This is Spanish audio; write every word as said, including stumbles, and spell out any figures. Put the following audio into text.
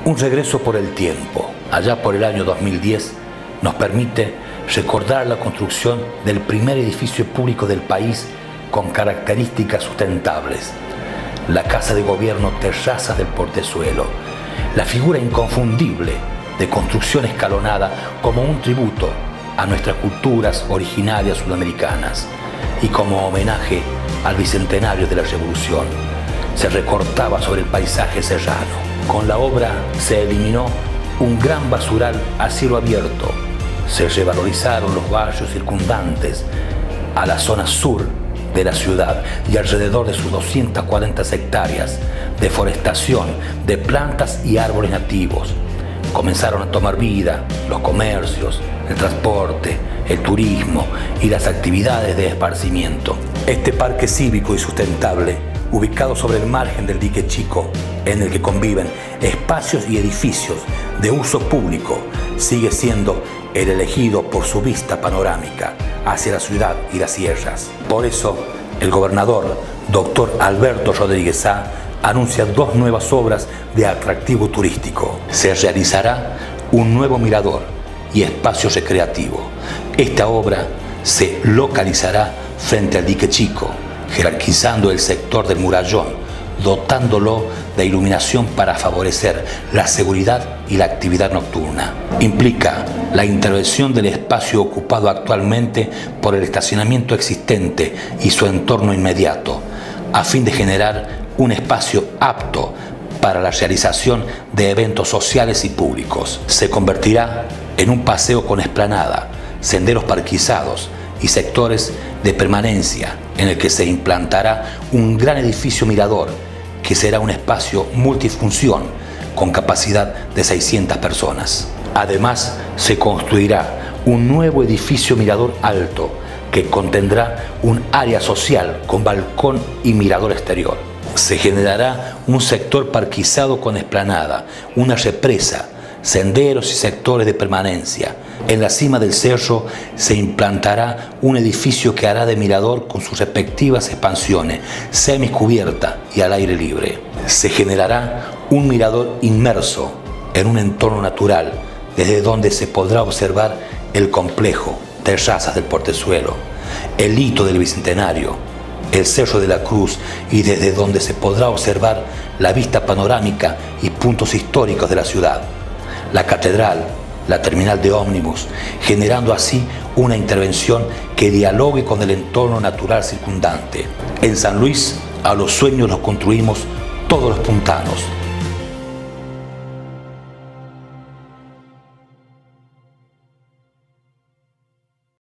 Un regreso por el tiempo, allá por el año dos mil diez, nos permite recordar la construcción del primer edificio público del país con características sustentables. La Casa de Gobierno Terrazas del Portezuelo, la figura inconfundible de construcción escalonada como un tributo a nuestras culturas originarias sudamericanas y como homenaje al bicentenario de la Revolución. Se recortaba sobre el paisaje serrano. Con la obra se eliminó un gran basural a cielo abierto. Se revalorizaron los barrios circundantes a la zona sur de la ciudad y alrededor de sus doscientas cuarenta hectáreas de forestación de plantas y árboles nativos. Comenzaron a tomar vida los comercios, el transporte, el turismo y las actividades de esparcimiento. Este parque cívico y sustentable, ubicado sobre el margen del Dique Chico, en el que conviven espacios y edificios de uso público, sigue siendo el elegido por su vista panorámica hacia la ciudad y las sierras. Por eso, el gobernador, doctor Alberto Rodríguez Sá, anuncia dos nuevas obras de atractivo turístico. Se realizará un nuevo mirador y espacio recreativo. Esta obra se localizará frente al Dique Chico, jerarquizando el sector del murallón, dotándolo de iluminación para favorecer la seguridad y la actividad nocturna. Implica la intervención del espacio ocupado actualmente por el estacionamiento existente y su entorno inmediato, a fin de generar un espacio apto para la realización de eventos sociales y públicos. Se convertirá en un paseo con explanada, senderos parquizados y sectores de permanencia, en el que se implantará un gran edificio mirador que será un espacio multifunción con capacidad de seiscientas personas. Además, se construirá un nuevo edificio mirador alto que contendrá un área social con balcón y mirador exterior. Se generará un sector parquizado con explanada, una represa, senderos y sectores de permanencia. En la cima del cerro se implantará un edificio que hará de mirador con sus respectivas expansiones, semicubierta y al aire libre. Se generará un mirador inmerso en un entorno natural, desde donde se podrá observar el complejo Terrazas del Portezuelo, el hito del Bicentenario, el Cerro de la Cruz, y desde donde se podrá observar la vista panorámica y puntos históricos de la ciudad, la catedral, la terminal de ómnibus, generando así una intervención que dialogue con el entorno natural circundante. En San Luis, a los sueños los construimos todos los puntanos.